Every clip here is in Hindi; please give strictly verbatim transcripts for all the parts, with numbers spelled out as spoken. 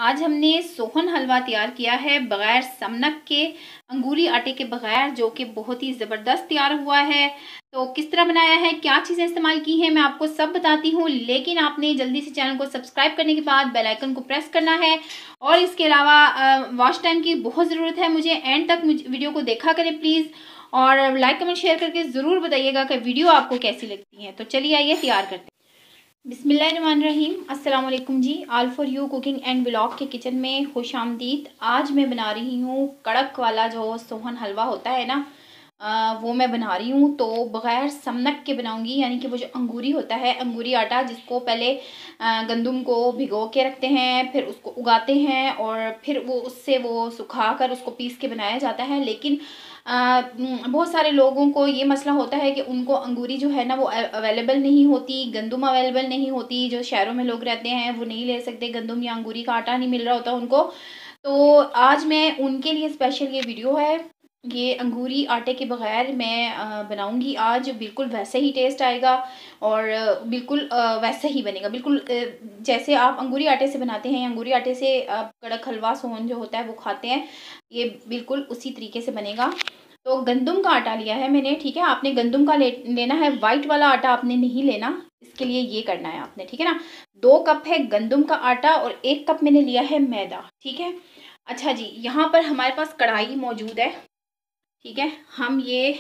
आज हमने सोहन हलवा तैयार किया है बगैर समनक के, अंगूरी आटे के बगैर, जो कि बहुत ही ज़बरदस्त तैयार हुआ है। तो किस तरह बनाया है, क्या चीज़ें इस्तेमाल की हैं, मैं आपको सब बताती हूँ। लेकिन आपने जल्दी से चैनल को सब्सक्राइब करने के बाद बेल आइकन को प्रेस करना है। और इसके अलावा वॉच टाइम की बहुत ज़रूरत है मुझे, एंड तक मुझे वीडियो को देखा करें प्लीज़। और लाइक कमेंट शेयर करके ज़रूर बताइएगा कि वीडियो आपको कैसी लगती है। तो चलिए आइए तैयार करते हैं। बिस्मिल्लाहिर्रहमानिर्रहीम, अस्सलाम वालेकुम जी। All for you cooking and blog के किचन में खुश आमदीद। आज मैं बना रही हूँ कड़क वाला जो सोहन हलवा होता है ना, आ, वो मैं बना रही हूँ। तो बग़ैर समनक के बनाऊँगी, यानी कि वो जो अंगूरी होता है, अंगूरी आटा, जिसको पहले गंदम को भिगो के रखते हैं, फिर उसको उगाते हैं और फिर वो उससे वो सुखा कर उसको पीस के बनाया जाता है। लेकिन आ, बहुत सारे लोगों को ये मसला होता है कि उनको अंगूरी जो है ना वो अवेलेबल नहीं होती, गंदम अवेलेबल नहीं होती। जो शहरों में लोग रहते हैं वो नहीं ले सकते, गंदम या अंगूरी का आटा नहीं मिल रहा होता उनको। तो आज मैं उनके लिए स्पेशल ये वीडियो है। ये अंगूरी आटे के बगैर मैं बनाऊंगी आज, बिल्कुल वैसे ही टेस्ट आएगा और बिल्कुल वैसे ही बनेगा, बिल्कुल जैसे आप अंगूरी आटे से बनाते हैं। अंगूरी आटे से आप कड़क हलवा सोहन जो होता है वो खाते हैं, ये बिल्कुल उसी तरीके से बनेगा। तो गंदम का आटा लिया है मैंने, ठीक है। आपने गंदम का ले, लेना है, वाइट वाला आटा आपने नहीं लेना। इसके लिए ये करना है आपने, ठीक है ना। दो कप है गंदम का आटा और एक कप मैंने लिया है मैदा, ठीक है। अच्छा जी, यहाँ पर हमारे पास कढ़ाई मौजूद है, ठीक है। हम ये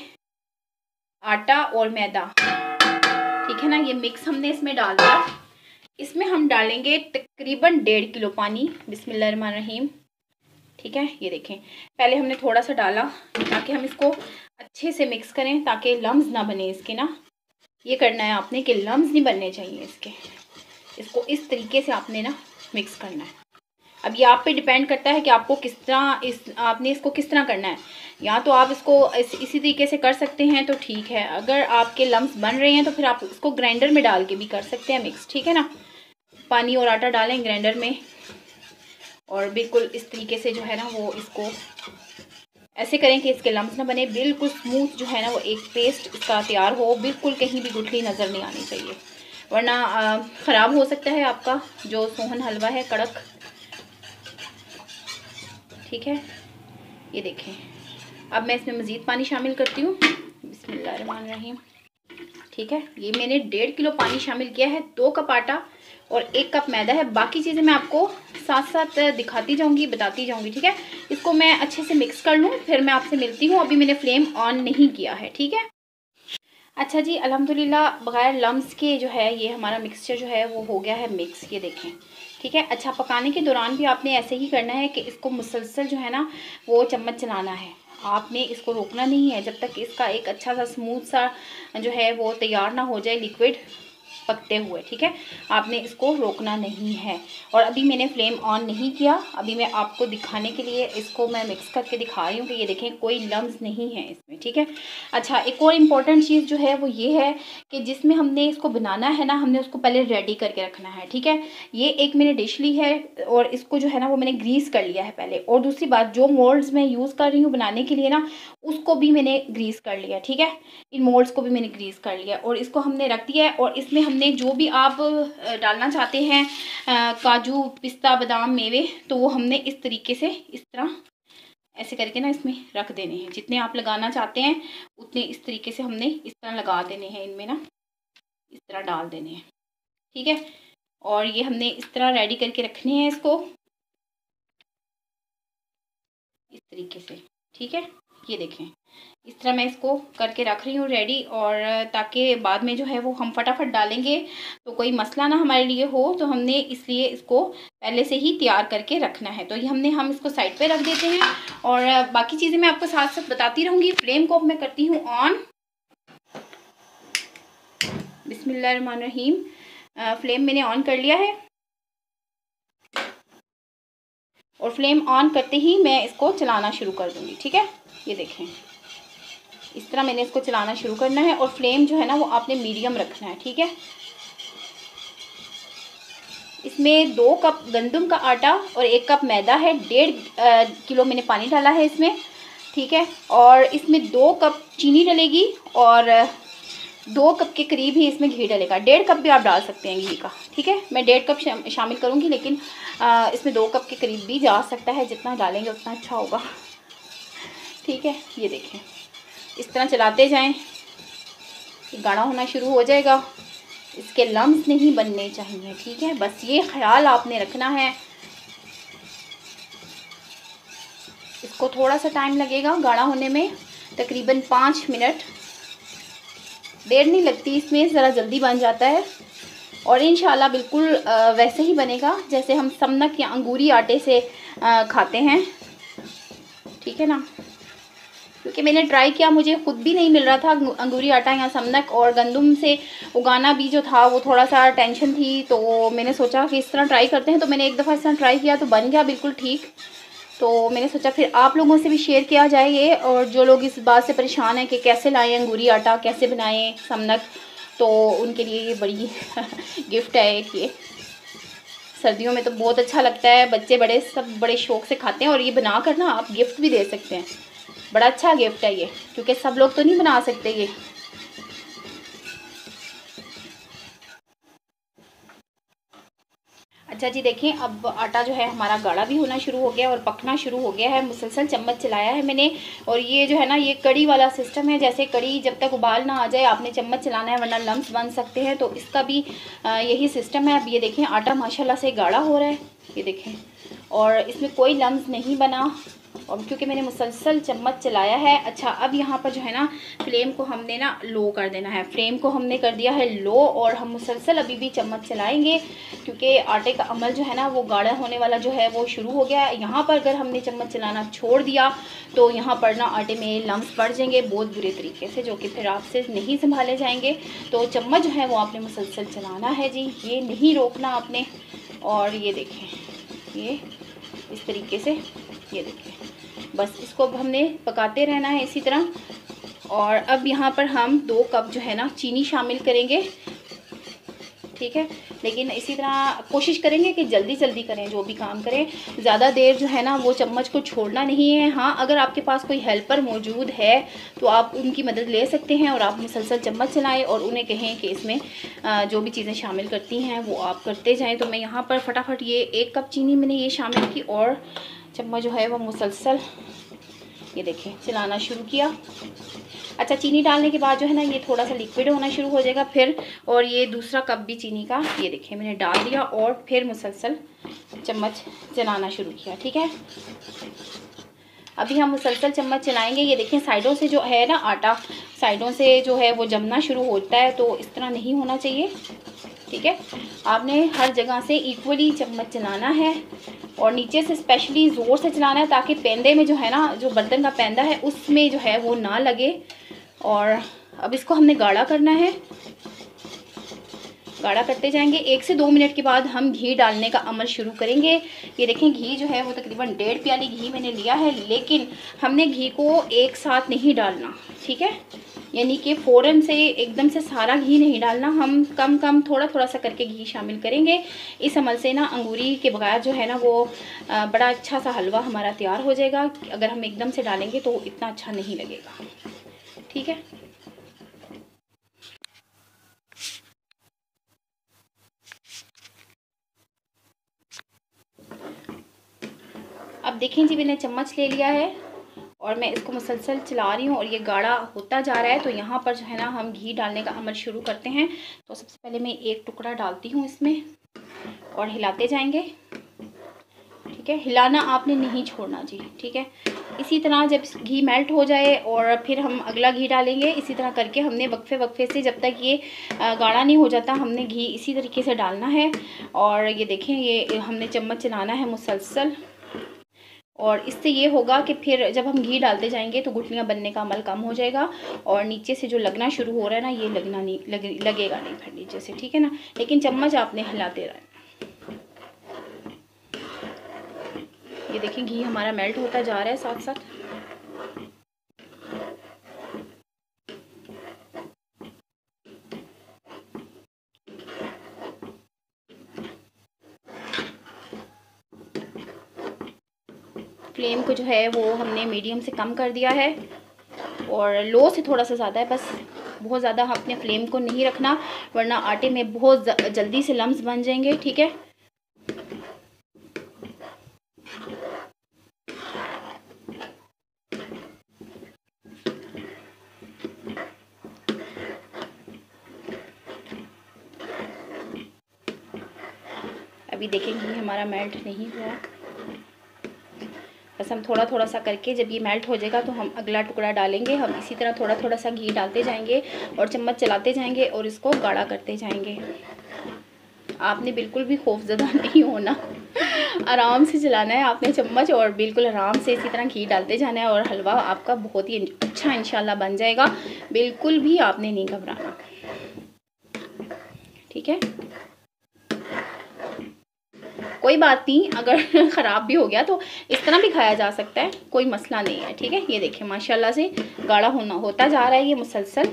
आटा और मैदा, ठीक है ना, ये मिक्स हमने इसमें डाल दिया। इसमें हम डालेंगे तकरीबन डेढ़ किलो पानी। बिस्मिल्लाहिर्रहमानिर्रहीम, ठीक है। ये देखें, पहले हमने थोड़ा सा डाला ताकि हम इसको अच्छे से मिक्स करें, ताकि लम्स ना बने इसके ना। ये करना है आपने कि लम्स नहीं बनने चाहिए इसके। इसको इस तरीके से आपने ना मिक्स करना है। अब ये आप पे डिपेंड करता है कि आपको किस तरह इस आपने इसको किस तरह करना है। या तो आप इसको इस, इसी तरीके से कर सकते हैं तो ठीक है। अगर आपके लम्स बन रहे हैं तो फिर आप इसको ग्राइंडर में डाल के भी कर सकते हैं मिक्स, ठीक है ना। पानी और आटा डालें ग्राइंडर में और बिल्कुल इस तरीके से जो है ना वो इसको ऐसे करें कि इसके लम्स ना बने। बिल्कुल स्मूथ जो है ना वो एक पेस्ट इसका तैयार हो, बिल्कुल कहीं भी गुठली नज़र नहीं आनी चाहिए, वरना ख़राब हो सकता है आपका जो सोहन हलवा है कड़क, ठीक है। ये देखें, अब मैं इसमें मज़ीद पानी शामिल करती हूँ। बिस्मिल्लाहिर्रहमानिर्रहीम, ठीक है। ये मैंने डेढ़ किलो पानी शामिल किया है, दो कप आटा और एक कप मैदा है। बाकी चीज़ें मैं आपको साथ साथ दिखाती जाऊंगी, बताती जाऊंगी, ठीक है। इसको मैं अच्छे से मिक्स कर लूँ, फिर मैं आपसे मिलती हूँ। अभी मैंने फ्लेम ऑन नहीं किया है, ठीक है। अच्छा जी, अल्हम्दुलिल्लाह बग़ैर लम्स के जो है ये हमारा मिक्सचर जो है वो हो गया है मिक्स, ये देखें, ठीक है। अच्छा, पकाने के दौरान भी आपने ऐसे ही करना है कि इसको मुसलसल जो है ना वो चम्मच चलाना है। आपने इसको रोकना नहीं है जब तक इसका एक अच्छा सा स्मूथ सा जो है वो तैयार ना हो जाए, लिक्विड पकते हुए, ठीक है। आपने इसको रोकना नहीं है। और अभी मैंने फ्लेम ऑन नहीं किया, अभी मैं आपको दिखाने के लिए इसको मैं मिक्स करके दिखा रही हूँ कि ये देखें कोई लम्स नहीं है इसमें, ठीक है। अच्छा, एक और इम्पॉर्टेंट चीज़ जो है वो ये है कि जिसमें हमने इसको बनाना है ना, हमने उसको पहले रेडी करके रखना है, ठीक है। ये एक मैंने डिश ली है और इसको जो है ना वो मैंने ग्रीस कर लिया है पहले। और दूसरी बात, जो मोल्ड्स मैं यूज़ कर रही हूँ बनाने के लिए ना, उसको भी मैंने ग्रीस कर लिया, ठीक है। इन मोल्ड्स को भी मैंने ग्रीस कर लिया और इसको हमने रख दिया है। और इसमें हमने जो भी आप डालना चाहते हैं, काजू, पिस्ता, बादाम, मेवे, तो वो हमने इस तरीके से इस तरह ऐसे करके ना इसमें रख देने हैं। जितने आप लगाना चाहते हैं उतने इस तरीके से हमने इस तरह लगा देने हैं, इनमें ना इस तरह डाल देने हैं, ठीक है। और ये हमने इस तरह रेडी करके रखने हैं इसको इस तरीके से, ठीक है। ये देखें, इस तरह मैं इसको करके रख रही हूँ रेडी, और ताकि बाद में जो है वो हम फटाफट डालेंगे तो कोई मसला ना हमारे लिए हो, तो हमने इसलिए इसको पहले से ही तैयार करके रखना है। तो ये हमने हम इसको साइड पे रख देते हैं और बाकी चीज़ें मैं आपको साथ साथ बताती रहूँगी। फ्लेम को मैं करती हूँ ऑन। बिस्मिल्लाहिर्रहमानिर्रहीम, फ्लेम मैंने ऑन कर लिया है और फ्लेम ऑन करते ही मैं इसको चलाना शुरू कर दूँगी, ठीक है। ये देखें, इस तरह मैंने इसको चलाना शुरू करना है और फ्लेम जो है ना वो आपने मीडियम रखना है, ठीक है। इसमें दो कप गंदम का आटा और एक कप मैदा है, डेढ़ किलो मैंने पानी डाला है इसमें, ठीक है। और इसमें दो कप चीनी डलेगी और दो कप के करीब ही इसमें घी डलेगा, डेढ़ कप भी आप डाल सकते हैं घी का, ठीक है। मैं डेढ़ कप शा, शामिल करूँगी, लेकिन आ, इसमें दो कप के करीब भी जा सकता है, जितना डालेंगे उतना अच्छा होगा, ठीक है। ये देखें, इस तरह चलाते जाएं, गाढ़ा होना शुरू हो जाएगा, इसके लम्स नहीं बनने चाहिए, ठीक है। बस ये ख्याल आपने रखना है। इसको थोड़ा सा टाइम लगेगा गाढ़ा होने में, तकरीबन पाँच मिनट, देर नहीं लगती इसमें, ज़रा जल्दी बन जाता है। और इंशाल्लाह बिल्कुल वैसे ही बनेगा जैसे हम समनक या अंगूरी आटे से खाते हैं, ठीक है ना। क्योंकि मैंने ट्राई किया, मुझे ख़ुद भी नहीं मिल रहा था अंगूरी आटा या समनक, और गंदम से उगाना भी जो था वो थोड़ा सा टेंशन थी, तो मैंने सोचा कि इस तरह ट्राई करते हैं। तो मैंने एक दफ़ा इस तरह ट्राई किया तो बन गया बिल्कुल ठीक। तो मैंने सोचा फिर आप लोगों से भी शेयर किया जाए ये, और जो लोग इस बात से परेशान हैं कि कैसे लाएं अंगूरी आटा, कैसे बनाएं समनक, तो उनके लिए ये बड़ी गिफ्ट है एक। ये सर्दियों में तो बहुत अच्छा लगता है, बच्चे बड़े सब बड़े शौक़ से खाते हैं, और ये बना कर ना आप गिफ्ट भी दे सकते हैं, बड़ा अच्छा गिफ्ट है ये, क्योंकि सब लोग तो नहीं बना सकते ये। अच्छा जी, देखें अब आटा जो है हमारा गाढ़ा भी होना शुरू हो गया और पकना शुरू हो गया है। मुसलसल चम्मच चलाया है मैंने, और ये जो है ना, ये कड़ी वाला सिस्टम है, जैसे कड़ी जब तक उबाल ना आ जाए आपने चम्मच चलाना है, वरना लम्स बन सकते हैं। तो इसका भी यही सिस्टम है। अब ये देखें आटा माशाल्लाह से गाढ़ा हो रहा है, ये देखें, और इसमें कोई लम्स नहीं बना, और क्योंकि मैंने मुसलसल चम्मच चलाया है। अच्छा, अब यहाँ पर जो है ना, फ्लेम को हमने ना लो कर देना है, फ्लेम को हमने कर दिया है लो, और हम मुसलसल अभी भी चम्मच चलाएंगे, क्योंकि आटे का अमल जो है ना वो गाढ़ा होने वाला जो है वो शुरू हो गया है। यहाँ पर अगर हमने चम्मच चलाना छोड़ दिया तो यहाँ पर ना आटे में लम्स पड़ जाएंगे बहुत बुरे तरीके से, जो कि फिर आपसे नहीं संभाले जाएंगे। तो चम्मच जो है वो आपने मुसलसल चलाना है जी, ये नहीं रोकना आपने। और ये देखें, ये इस तरीके से, ये देखें, बस इसको अब हमने पकाते रहना है इसी तरह। और अब यहाँ पर हम दो कप जो है ना चीनी शामिल करेंगे, ठीक है। लेकिन इसी तरह कोशिश करेंगे कि जल्दी जल्दी करें, जो भी काम करें, ज़्यादा देर जो है ना वो चम्मच को छोड़ना नहीं है। हाँ, अगर आपके पास कोई हेल्पर मौजूद है तो आप उनकी मदद ले सकते हैं, और आप मुसलसल चम्मच चलाएं और उन्हें कहें कि इसमें जो भी चीज़ें शामिल करती हैं वो आप करते जाएँ। तो मैं यहाँ पर फटाफट ये एक कप चीनी मैंने ये शामिल की, और चम्मच जो है वो मुसलसल ये देखें चलाना शुरू किया। अच्छा, चीनी डालने के बाद जो है ना ये थोड़ा सा लिक्विड होना शुरू हो जाएगा फिर, और ये दूसरा कप भी चीनी का ये देखें मैंने डाल दिया, और फिर मुसलसल चम्मच चलाना शुरू किया, ठीक है। अभी हम मुसलसल चम्मच चलाएंगे। ये देखें साइडों से जो है ना आटा, साइडों से जो है वो जमना शुरू होता है, तो इस तरह नहीं होना चाहिए, ठीक है। आपने हर जगह से इक्वली चम्मच चलाना है, और नीचे से स्पेशली ज़ोर से चलाना है, ताकि पेंदे में जो है ना, जो बर्तन का पेंदा है उसमें जो है वो ना लगे। और अब इसको हमने गाढ़ा करना है, गाढ़ा करते जाएंगे। एक से दो मिनट के बाद हम घी डालने का अमल शुरू करेंगे। ये देखें घी जो है वो तकरीबन डेढ़ प्याली घी मैंने लिया है, लेकिन हमने घी को एक साथ नहीं डालना, ठीक है। यानी कि फ़ौरन से एकदम से सारा घी नहीं डालना, हम कम कम थोड़ा थोड़ा सा करके घी शामिल करेंगे। इस अमल से ना अंगूरी के बगैर जो है ना वो बड़ा अच्छा सा हलवा हमारा तैयार हो जाएगा। अगर हम एकदम से डालेंगे तो इतना अच्छा नहीं लगेगा, ठीक है। अब देखें जी, मैंने चम्मच ले लिया है और मैं इसको मुसलसल चला रही हूँ, और ये गाढ़ा होता जा रहा है। तो यहाँ पर जो है ना हम घी डालने का अमल शुरू करते हैं। तो सबसे पहले मैं एक टुकड़ा डालती हूँ इसमें, और हिलाते जाएंगे, ठीक है। हिलाना आपने नहीं छोड़ना जी, ठीक है। इसी तरह जब घी मेल्ट हो जाए और फिर हम अगला घी डालेंगे, इसी तरह करके हमने वक्फे वक्फे से, जब तक ये गाढ़ा नहीं हो जाता, हमने घी इसी तरीके से डालना है। और ये देखें, ये हमने चम्मच चलाना है मुसलसल, और इससे ये होगा कि फिर जब हम घी डालते जाएंगे तो गुठलियाँ बनने का अमल कम हो जाएगा, और नीचे से जो लगना शुरू हो रहा है ना, ये लगना नहीं लग, लगेगा नहीं फिर नीचे से, ठीक है ना। लेकिन चम्मच आपने हिलाते रहना। ये देखें घी हमारा मेल्ट होता जा रहा है साथ साथ। फ्लेम को जो है वो हमने मीडियम से कम कर दिया है, और लो से थोड़ा सा ज़्यादा है, बस बहुत ज़्यादा अपने फ्लेम को नहीं रखना, वरना आटे में बहुत जल्दी से लम्स बन जाएंगे। ठीक है, अभी देखेंगे हमारा मेल्ट नहीं हुआ, बस हम थोड़ा थोड़ा सा करके जब ये मेल्ट हो जाएगा तो हम अगला टुकड़ा डालेंगे। हम इसी तरह थोड़ा थोड़ा सा घी डालते जाएंगे और चम्मच चलाते जाएंगे और इसको गाढ़ा करते जाएंगे। आपने बिल्कुल भी खौफजदा नहीं होना, आराम से चलाना है आपने चम्मच और बिल्कुल आराम से इसी तरह घी डालते जाना है और हलवा आपका बहुत ही अच्छा इंशाल्लाह बन जाएगा। बिल्कुल भी आपने नहीं घबराना। ठीक है, कोई बात नहीं, अगर ख़राब भी हो गया तो इस तरह भी खाया जा सकता है, कोई मसला नहीं है। ठीक है, ये देखिए माशाल्लाह से गाढ़ा होना होता जा रहा है ये मुसलसल,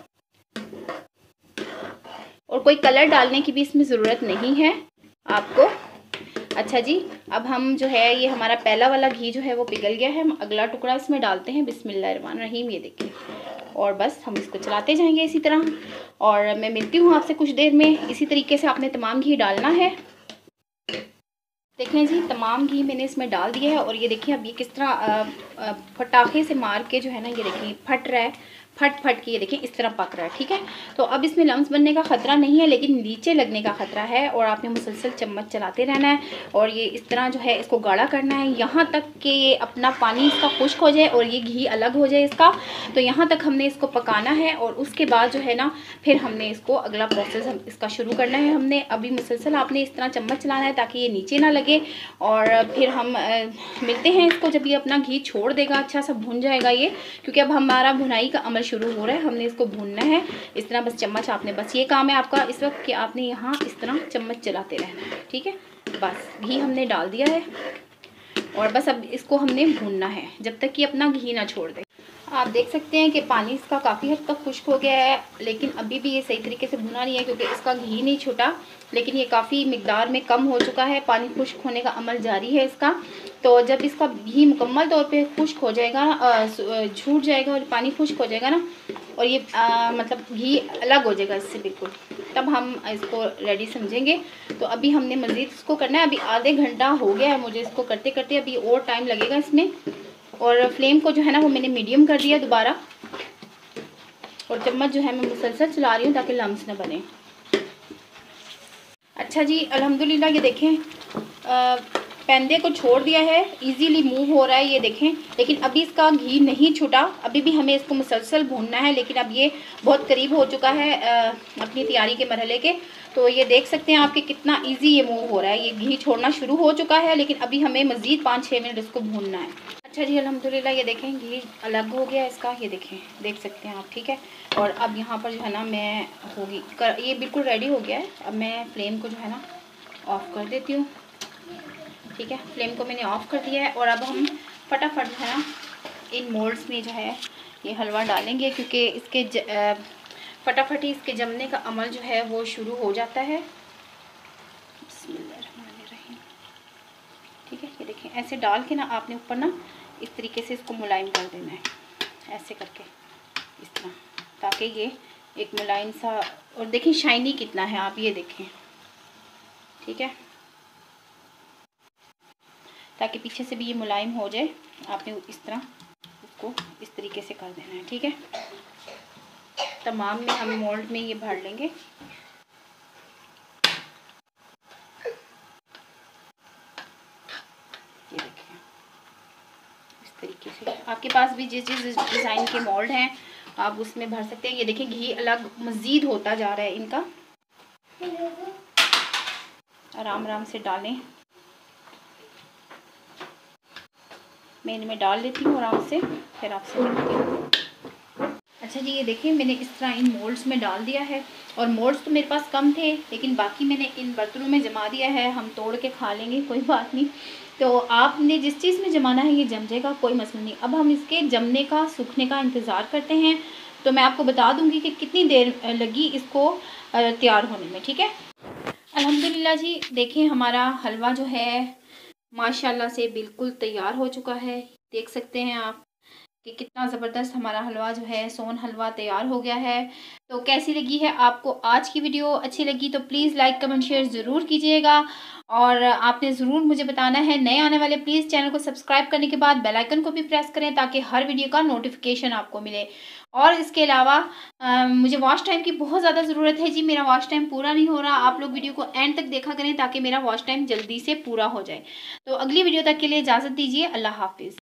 और कोई कलर डालने की भी इसमें ज़रूरत नहीं है आपको। अच्छा जी, अब हम जो है ये हमारा पहला वाला घी जो है वो पिघल गया है, हम अगला टुकड़ा इसमें डालते हैं। बिस्मिल्लाहिर्रहमानिर्रहीम, ये देखिए, और बस हम इसको चलाते जाएंगे इसी तरह, और मैं मिलती हूँ आपसे कुछ देर में। इसी तरीके से आपने तमाम घी डालना है। देखें जी, तमाम घी मैंने इसमें डाल दिया है, और ये देखिए अब ये किस तरह फटाखे से मार के जो है ना, ये देखिए फट रहा है, फट फट के ये देखिए इस तरह पक रहा है। ठीक है, तो अब इसमें लम्स बनने का ख़तरा नहीं है, लेकिन नीचे लगने का ख़तरा है, और आपने मुसलसल चम्मच चलाते रहना है और ये इस तरह जो है इसको गाढ़ा करना है यहाँ तक कि ये अपना पानी इसका खुश्क हो जाए और ये घी अलग हो जाए इसका। तो यहाँ तक हमने इसको पकाना है, और उसके बाद जो है ना फिर हमने इसको अगला प्रोसेस हम इसका शुरू करना है। हमने अभी मुसलसल आपने इस तरह चम्मच चलाना है ताकि ये नीचे ना लगे, और फिर हम आ, मिलते हैं इसको जब ये अपना घी छोड़ देगा, अच्छा सा भुन जाएगा ये, क्योंकि अब हमारा भुनाई का अमल शुरू हो रहा है। हमने इसको भूनना है इस तरह, बस चम्मच आपने, बस ये काम है आपका इस वक्त कि आपने यहाँ इस तरह चम्मच चलाते रहना है। ठीक है, बस घी हमने डाल दिया है और बस अब इसको हमने भूनना है जब तक कि अपना घी ना छोड़ दे। आप देख सकते हैं कि पानी इसका काफ़ी हद तक खुश्क हो गया है, लेकिन अभी भी ये सही तरीके से भुना नहीं है क्योंकि इसका घी नहीं छूटा, लेकिन ये काफ़ी मिकदार में कम हो चुका है। पानी खुश्क होने का अमल जारी है इसका। तो जब इसका घी मुकम्मल तौर पे खुश्क हो जाएगा, छूट जाएगा और पानी खुश्क हो जाएगा ना, और ये आ, मतलब घी अलग हो जाएगा इससे बिल्कुल, तब हम इसको रेडी समझेंगे। तो अभी हमने मज़ीद इसको करना है। अभी आधे घंटा हो गया है मुझे इसको करते करते, अभी और टाइम लगेगा इसमें। और फ्लेम को जो है ना वो मैंने मीडियम कर दिया दोबारा, और चम्मच जो है मैं मुसलसल चला रही हूँ ताकि लम्स न बने। अच्छा जी, अल्हम्दुलिल्लाह ये देखें पैंदे को छोड़ दिया है, इजीली मूव हो रहा है ये देखें, लेकिन अभी इसका घी नहीं छूटा, अभी भी हमें इसको मुसलसल भूनना है। लेकिन अब ये बहुत करीब हो चुका है आ, अपनी तैयारी के मरहले के। तो ये देख सकते हैं आपके कितना इजी ये मूव हो रहा है, ये घी छोड़ना शुरू हो चुका है, लेकिन अभी हमें मज़ीद पाँच छः मिनट इसको भूनना है। अच्छा जी, अल्हम्दुलिल्लाह ये देखें घी अलग हो गया इसका, ये देखें, देख सकते हैं आप। ठीक है, और अब यहाँ पर जो है ना मैं होगी कर, ये बिल्कुल रेडी हो गया है। अब मैं फ्लेम को जो है ना ऑफ़ कर देती हूँ। ठीक है, फ्लेम को मैंने ऑफ़ कर दिया है, और अब हम फटाफट जो है ना इन मोल्ड्स में जो है ये हलवा डालेंगे, क्योंकि इसके ज, फटाफट ही इसके जमने का अमल जो है वो शुरू हो जाता है। बिस्मिल्लाहिर्रहमानिर्रहीम। ठीक है, ये देखें ऐसे डाल के ना आपने ऊपर ना इस तरीके से इसको मुलायम कर देना है, ऐसे करके इस तरह, ताकि ये एक मुलायम सा, और देखें शाइनी कितना है आप ये देखें। ठीक है, ताकि पीछे से भी ये मुलायम हो जाए, आपने इस तरह इसको इस तरीके से कर देना है। ठीक है, तमाम में हम मोल्ड में ये भर लेंगे। ये देखिए इस तरीके से, आपके पास भी जिस जिस डिज़ाइन के मोल्ड हैं आप उसमें भर सकते हैं। ये देखिए घी अलग मज़ीद होता जा रहा है इनका, आराम आराम से डालें। मैं इनमें डाल लेती हूँ आराम से, फिर आपसे मिलती हूँ। अच्छा जी, ये देखिए मैंने इस तरह इन मोल्ड्स में डाल दिया है, और मोल्ड्स तो मेरे पास कम थे, लेकिन बाकी मैंने इन बर्तनों में जमा दिया है। हम तोड़ के खा लेंगे, कोई बात नहीं। तो आपने जिस चीज़ में जमाना है ये जम जाएगा, कोई मसला नहीं। अब हम इसके जमने का, सूखने का इंतज़ार करते हैं। तो मैं आपको बता दूँगी कि कितनी देर लगी इसको तैयार होने में। ठीक है, अल्हम्दुलिल्लाह जी, देखिए हमारा हलवा जो है माशाल्लाह से बिल्कुल तैयार हो चुका है, देख सकते हैं आप। कि कितना ज़बरदस्त हमारा हलवा जो है सोन हलवा तैयार हो गया है। तो कैसी लगी है आपको आज की वीडियो? अच्छी लगी तो प्लीज़ लाइक कमेंट शेयर ज़रूर कीजिएगा और आपने ज़रूर मुझे बताना है। नए आने वाले प्लीज़ चैनल को सब्सक्राइब करने के बाद बेल आइकन को भी प्रेस करें ताकि हर वीडियो का नोटिफिकेशन आपको मिले। और इसके अलावा अ, मुझे वॉच टाइम की बहुत ज़्यादा ज़रूरत है जी, मेरा वॉच टाइम पूरा नहीं हो रहा। आप लोग वीडियो को एंड तक देखा करें ताकि मेरा वॉच टाइम जल्दी से पूरा हो जाए। तो अगली वीडियो तक के लिए इजाज़त दीजिए। अल्लाह हाफ़िज़।